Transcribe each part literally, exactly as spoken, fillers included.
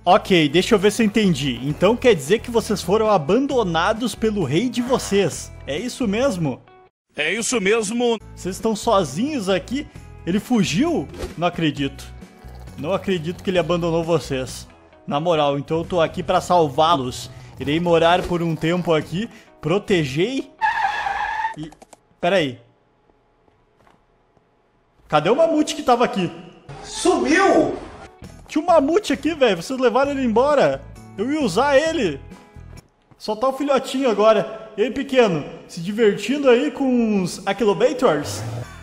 Ok, deixa eu ver se eu entendi. Então quer dizer que vocês foram abandonados pelo rei de vocês. É isso mesmo? É isso mesmo. Vocês estão sozinhos aqui? Ele fugiu? Não acredito. Não acredito que ele abandonou vocês. Na moral, então eu tô aqui pra salvá-los. Irei morar por um tempo aqui, protegei e... Pera aí. Cadê o mamute que tava aqui? Sumiu! Tinha um mamute aqui, velho. Vocês levaram ele embora. Eu ia usar ele. Só tá o filhotinho agora. E aí, pequeno? Se divertindo aí com os Aquilobators?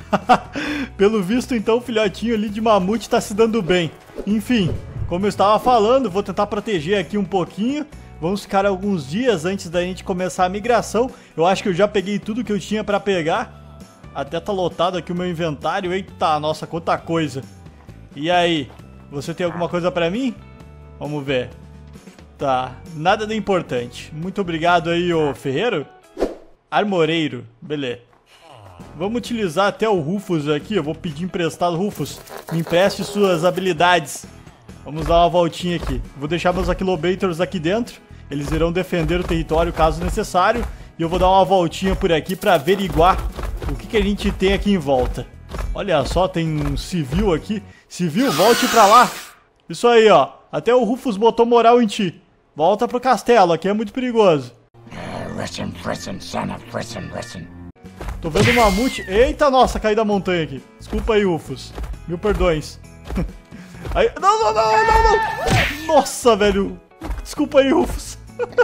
Pelo visto, então, o filhotinho ali de mamute tá se dando bem. Enfim, como eu estava falando, vou tentar proteger aqui um pouquinho. Vamos ficar alguns dias antes da gente começar a migração. Eu acho que eu já peguei tudo que eu tinha pra pegar. Até tá lotado aqui o meu inventário. Eita, nossa, quanta coisa. E aí, você tem alguma coisa pra mim? Vamos ver. Tá, nada de importante. Muito obrigado aí, ô ferreiro. Armoreiro, beleza. Vamos utilizar até o Rufus aqui. Eu vou pedir emprestado. Rufus, me empreste suas habilidades. Vamos dar uma voltinha aqui. Vou deixar meus Aquilobators aqui dentro. Eles irão defender o território caso necessário. E eu vou dar uma voltinha por aqui pra averiguar o que, que a gente tem aqui em volta. Olha só, tem um civil aqui. Civil, volte pra lá. Isso aí, ó. Até o Rufus botou moral em ti. Volta pro castelo, aqui é muito perigoso. Listen, listen, son of listen, listen. Tô vendo um mamute. Eita, nossa, caí da montanha aqui. Desculpa aí, Rufus. Mil perdões. Aí... Não, não, não, não, não. Nossa, velho. Desculpa aí, Rufus.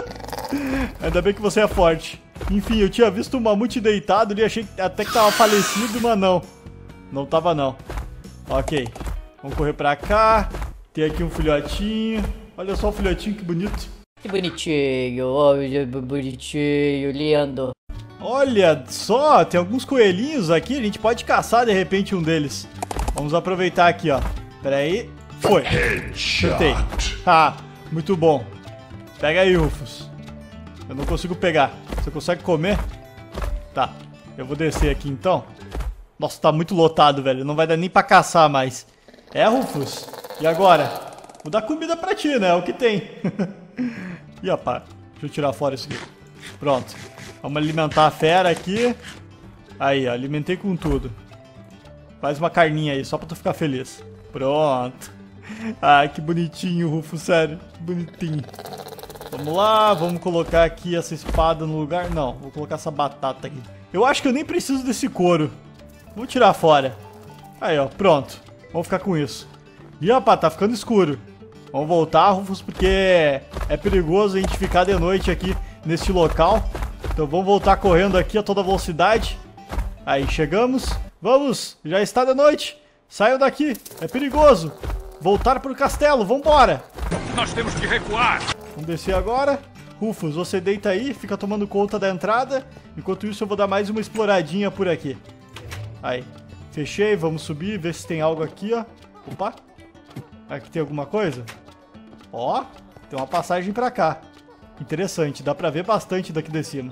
Ainda bem que você é forte. Enfim, eu tinha visto um mamute deitado e achei até que tava falecido, mas não. Não tava, não. Ok. Vamos correr pra cá. Tem aqui um filhotinho. Olha só o filhotinho, que bonito. Que bonitinho, olha, bonitinho, lindo. Olha só, tem alguns coelhinhos aqui. A gente pode caçar, de repente, um deles. Vamos aproveitar aqui, ó. Pera aí. Foi. Chutei. Ah, muito bom. Pega aí, Rufus. Eu não consigo pegar. Você consegue comer? Tá. Eu vou descer aqui, então. Nossa, tá muito lotado, velho. Não vai dar nem pra caçar mais. É, Rufus? E agora? Vou dar comida pra ti, né? É o que tem. Ih, rapaz. Deixa eu tirar fora isso aqui. Pronto. Vamos alimentar a fera aqui. Aí, ó. Alimentei com tudo. Faz uma carninha aí, só pra tu ficar feliz. Pronto. Ai, que bonitinho, Rufus. Sério. Bonitinho. Vamos lá. Vamos colocar aqui essa espada no lugar. Não, vou colocar essa batata aqui. Eu acho que eu nem preciso desse couro. Vou tirar fora. Aí, ó. Pronto. Vamos ficar com isso. Ih, rapaz, tá ficando escuro. Vamos voltar, Rufus, porque é perigoso a gente ficar de noite aqui neste local. Então vamos voltar correndo aqui a toda velocidade. Aí, chegamos. Vamos, já está de noite. Saiam daqui, é perigoso. Voltar pro castelo, vambora. Nós temos que recuar. Vamos descer agora. Rufus, você deita aí, fica tomando conta da entrada. Enquanto isso eu vou dar mais uma exploradinha por aqui. Aí, fechei, vamos subir, ver se tem algo aqui, ó. Opa. Aqui tem alguma coisa? Ó, tem uma passagem pra cá. Interessante, dá pra ver bastante daqui de cima.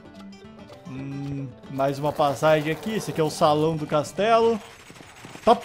Hum, mais uma passagem aqui. Esse aqui é o salão do castelo. Top!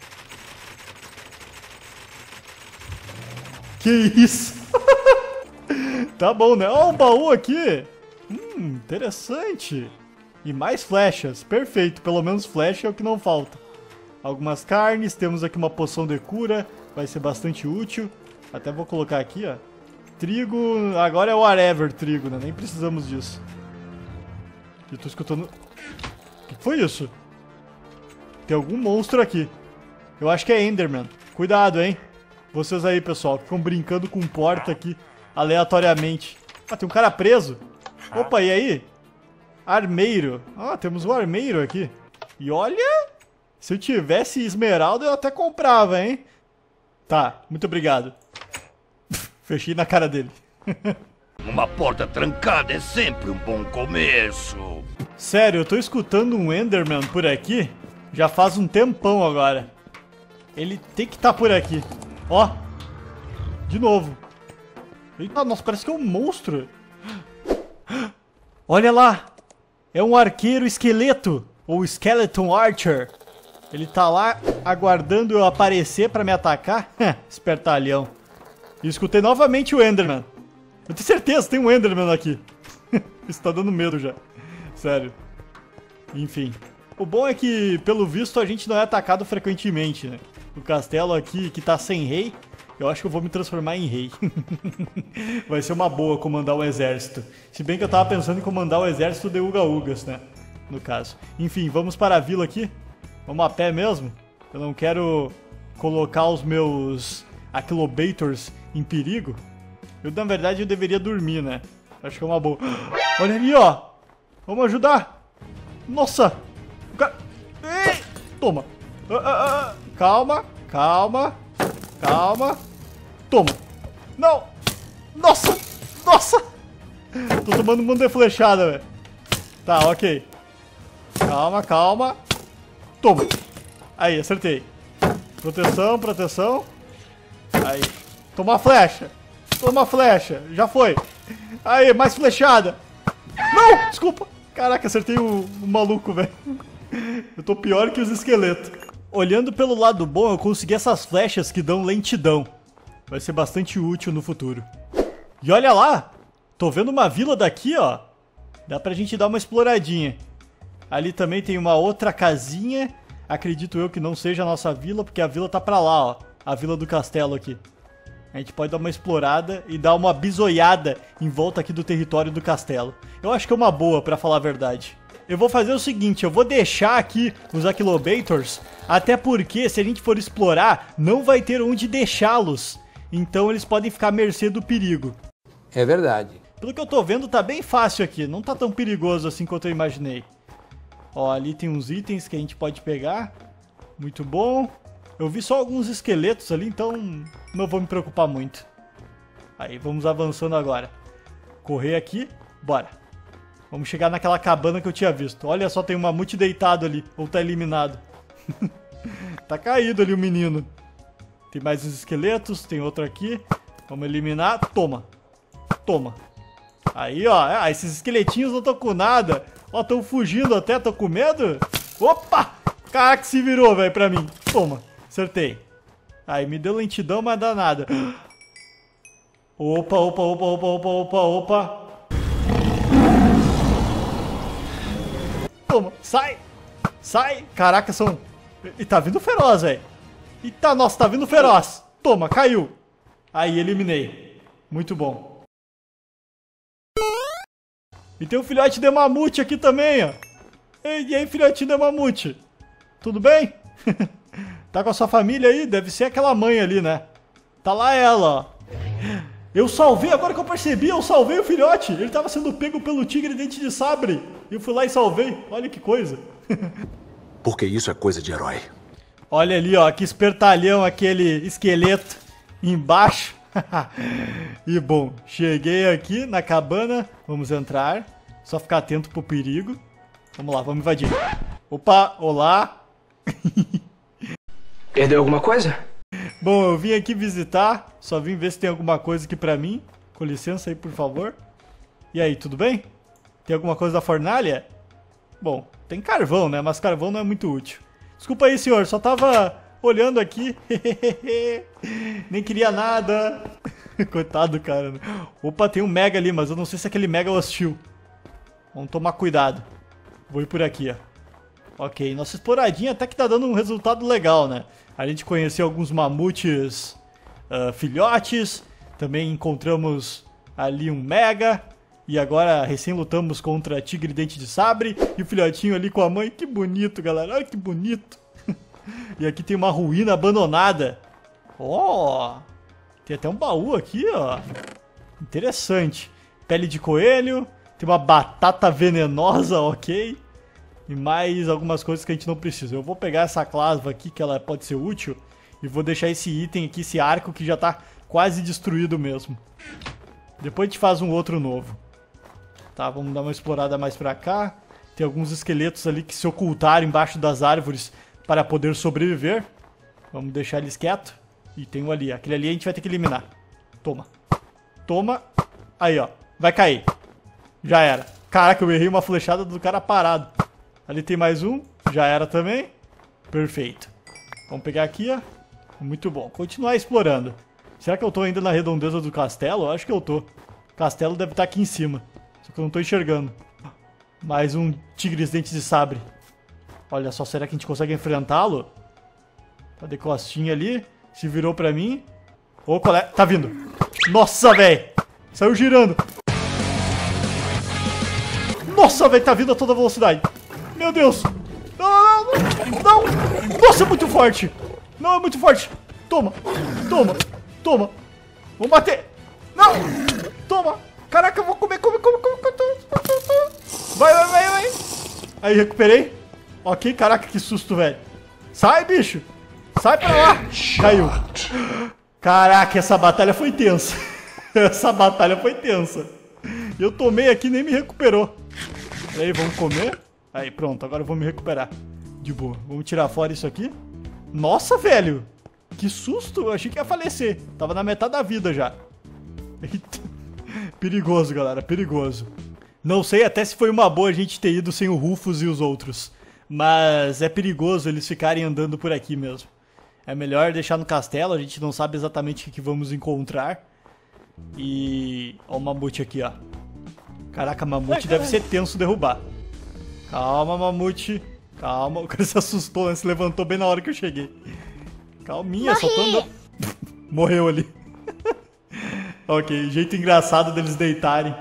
Que isso? Tá bom, né? Ó, um baú aqui. Hum, interessante. E mais flechas. Perfeito, pelo menos flecha é o que não falta. Algumas carnes, temos aqui uma poção de cura. Vai ser bastante útil. Até vou colocar aqui, ó. Trigo, agora é o whatever trigo, né? Nem precisamos disso. Eu tô escutando... O que foi isso? Tem algum monstro aqui. Eu acho que é Enderman. Cuidado, hein? Vocês aí, pessoal, ficam brincando com porta aqui aleatoriamente. Ah, tem um cara preso. Opa, e aí? Armeiro. Ah, temos um armeiro aqui. E olha... Se eu tivesse esmeralda, eu até comprava, hein? Tá, muito obrigado. Fechei na cara dele. Uma porta trancada é sempre um bom começo. Sério, eu tô escutando um Enderman por aqui já faz um tempão agora. Ele tem que estar por aqui. Ó. De novo. Eita, nossa, parece que é um monstro. Olha lá. É um arqueiro esqueleto. Ou Skeleton Archer. Ele tá lá aguardando eu aparecer pra me atacar. Espertalhão. E escutei novamente o Enderman. Eu tenho certeza, tem um Enderman aqui. Isso tá dando medo já. Sério. Enfim. O bom é que, pelo visto, a gente não é atacado frequentemente, né? O castelo aqui, que tá sem rei, eu acho que eu vou me transformar em rei. Vai ser uma boa comandar o exército. Se bem que eu tava pensando em comandar o exército de Uga-Ugas, né? No caso. Enfim, vamos para a vila aqui. Vamos a pé mesmo. Eu não quero colocar os meus Aquilobators em perigo. Eu, na verdade, eu deveria dormir, né? Acho que é uma boa. Olha ali, ó. Vamos ajudar. Nossa. O cara... Ei! Toma. Ah, ah, ah. Calma, calma, calma. Toma. Não. Nossa. Nossa. Tô tomando um monte de flechada, velho. Tá, ok. Calma, calma. Toma. Aí, acertei. Proteção, proteção. Aí. Toma a flecha. Toma a flecha. Já foi. Aí, mais flechada. Não, desculpa. Caraca, acertei o, o maluco, velho. Eu tô pior que os esqueletos. Olhando pelo lado bom, eu consegui essas flechas que dão lentidão. Vai ser bastante útil no futuro. E olha lá. Tô vendo uma vila daqui, ó. Dá pra gente dar uma exploradinha. Ali também tem uma outra casinha. Acredito eu que não seja a nossa vila, porque a vila tá pra lá, ó. A vila do castelo aqui. A gente pode dar uma explorada e dar uma bisoiada em volta aqui do território do castelo. Eu acho que é uma boa, pra falar a verdade. Eu vou fazer o seguinte, eu vou deixar aqui os Aquilobators, até porque se a gente for explorar, não vai ter onde deixá-los. Então eles podem ficar à mercê do perigo. É verdade. Pelo que eu tô vendo, tá bem fácil aqui. Não tá tão perigoso assim quanto eu imaginei. Ó, ali tem uns itens que a gente pode pegar. Muito bom. Eu vi só alguns esqueletos ali, então não vou me preocupar muito. Aí, vamos avançando agora. Correr aqui. Bora. Vamos chegar naquela cabana que eu tinha visto. Olha só, tem um mamute deitado ali. Ou tá eliminado. Tá caído ali o menino. Tem mais uns esqueletos. Tem outro aqui. Vamos eliminar. Toma. Toma. Aí, ó. Ah, esses esqueletinhos não estão com nada. Ó, estão fugindo até. Tô com medo. Opa! Caraca, se virou, velho, pra mim. Toma. Acertei. Aí, me deu lentidão, mas dá nada. Opa, opa, opa, opa, opa, opa, opa. Toma, sai! Sai! Caraca, são... E tá vindo feroz, velho. Eita, nossa, tá vindo feroz. Toma, caiu. Aí, eliminei. Muito bom. E tem um filhote de mamute aqui também, ó. E aí, filhotinho de mamute? Tudo bem? Tá com a sua família aí? Deve ser aquela mãe ali, né? Tá lá ela, ó. Eu salvei, agora que eu percebi, eu salvei o filhote. Ele tava sendo pego pelo tigre dente de sabre. E eu fui lá e salvei. Olha que coisa. Porque isso é coisa de herói. Olha ali, ó, que espertalhão aquele esqueleto embaixo. E bom, cheguei aqui na cabana. Vamos entrar. Só ficar atento pro perigo. Vamos lá, vamos invadir. Opa, olá. Perdeu alguma coisa? Bom, eu vim aqui visitar. Só vim ver se tem alguma coisa aqui pra mim. Com licença aí, por favor. E aí, tudo bem? Tem alguma coisa da fornalha? Bom, tem carvão, né? Mas carvão não é muito útil. Desculpa aí, senhor. Só tava olhando aqui. Nem queria nada. Coitado do cara, né? Opa, tem um mega ali, mas eu não sei se é aquele mega hostil. Vamos tomar cuidado. Vou ir por aqui, ó. Ok, nossa exploradinha até que tá dando um resultado legal, né? A gente conheceu alguns mamutes uh, filhotes. Também encontramos ali um mega. E agora recém lutamos contra Tigre Dente de Sabre. E o filhotinho ali com a mãe. Que bonito, galera. Olha que bonito. E aqui tem uma ruína abandonada. Ó, oh, tem até um baú aqui, ó. Interessante. Pele de coelho. Tem uma batata venenosa, ok. E mais algumas coisas que a gente não precisa. Eu vou pegar essa clasva aqui, que ela pode ser útil. E vou deixar esse item aqui, esse arco, que já tá quase destruído mesmo. Depois a gente faz um outro novo. Tá, vamos dar uma explorada mais pra cá. Tem alguns esqueletos ali que se ocultaram embaixo das árvores para poder sobreviver. Vamos deixar eles quietos. E tem um ali. Aquele ali a gente vai ter que eliminar. Toma. Toma. Aí, ó. Vai cair. Já era. Caraca, eu errei uma flechada do cara parado. Ali tem mais um. Já era também. Perfeito. Vamos pegar aqui, ó. Muito bom. Continuar explorando. Será que eu tô ainda na redondeza do castelo? Eu acho que eu tô. O castelo deve estar aqui em cima. Só que eu não tô enxergando. Mais um tigre dentes de sabre. Olha só, será que a gente consegue enfrentá-lo? Tá de costinha ali. Se virou pra mim. Ô, qual é? Tá vindo. Nossa, velho. Saiu girando. Nossa, velho, tá vindo a toda velocidade. Meu Deus. Não, não, não. Nossa, é muito forte. Não, é muito forte. Toma, toma, toma. Vou bater. Não. Toma. Caraca, eu vou comer, comer, comer, comer. Vai, vai, vai, vai. Aí, recuperei. Ok, caraca, que susto, velho. Sai, bicho. Sai pra lá. Caiu. Caraca, essa batalha foi tensa. Essa batalha foi tensa. Eu tomei aqui e nem me recuperou. Aí, vamos comer. Aí, pronto, agora eu vou me recuperar. De boa. Vamos tirar fora isso aqui. Nossa, velho. Que susto. Eu achei que ia falecer. Tava na metade da vida já. Eita. Perigoso, galera. Perigoso. Não sei até se foi uma boa a gente ter ido sem o Rufus e os outros. Mas é perigoso eles ficarem andando por aqui mesmo. É melhor deixar no castelo. A gente não sabe exatamente o que vamos encontrar. E... Ó o mamute aqui, ó. Caraca, mamute deve ser tenso derrubar. Calma, mamute. Calma. O cara se assustou, né? Se levantou bem na hora que eu cheguei. Calminha, só tô andando. Morreu ali. Ok, jeito engraçado deles deitarem.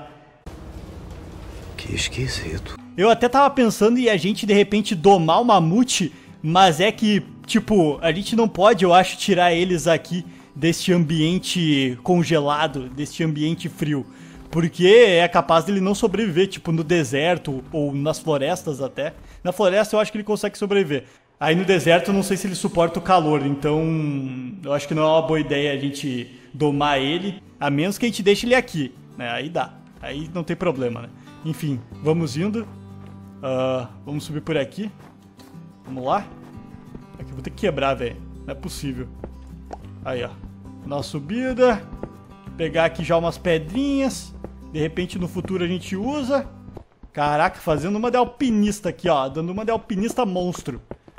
Que esquisito. Eu até tava pensando em a gente, de repente, domar o mamute. Mas é que, tipo, a gente não pode, eu acho, tirar eles aqui deste ambiente congelado, deste ambiente frio. Porque é capaz dele não sobreviver, tipo, no deserto ou nas florestas até. Na floresta eu acho que ele consegue sobreviver. Aí no deserto eu não sei se ele suporta o calor, então eu acho que não é uma boa ideia a gente domar ele, a menos que a gente deixe ele aqui, né? Aí dá, aí não tem problema, né? Enfim, vamos indo. Uh, vamos subir por aqui. Vamos lá. Aqui eu vou ter que quebrar, velho. Não é possível. Aí, ó. Na subida. Pegar aqui já umas pedrinhas. De repente no futuro a gente usa. Caraca, fazendo uma de alpinista aqui, ó. Dando uma de alpinista monstro.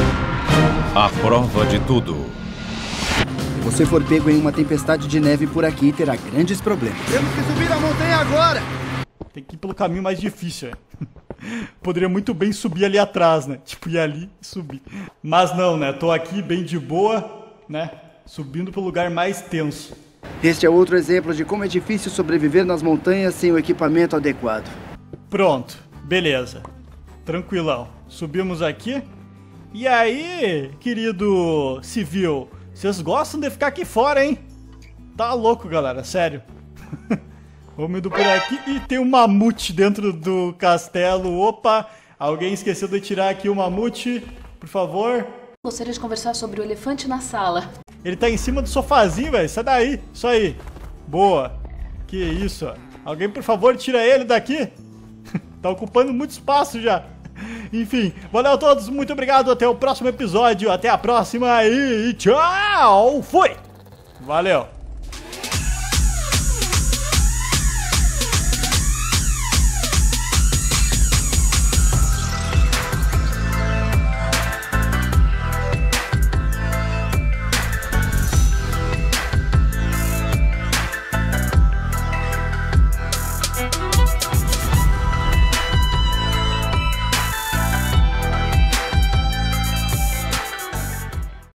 A prova de tudo. Se você for pego em uma tempestade de neve por aqui, terá grandes problemas. Temos que subir a montanha agora! Tem que ir pelo caminho mais difícil, é. Poderia muito bem subir ali atrás, né? Tipo, ir ali e subir. Mas não, né? Tô aqui bem de boa, né? Subindo pro lugar mais tenso. Este é outro exemplo de como é difícil sobreviver nas montanhas sem o equipamento adequado. Pronto, beleza. Tranquilão. Subimos aqui. E aí, querido civil, vocês gostam de ficar aqui fora, hein? Tá louco, galera, sério. Vamos indo por aqui. E tem um mamute dentro do castelo. Opa, alguém esqueceu de tirar aqui o mamute, por favor. Gostaria de conversar sobre o elefante na sala. Ele tá em cima do sofazinho, velho. Sai daí. Isso aí. Boa. Que isso, ó. Alguém, por favor, tira ele daqui. Tá ocupando muito espaço já. Enfim, valeu a todos. Muito obrigado. Até o próximo episódio. Até a próxima e tchau. Fui. Valeu.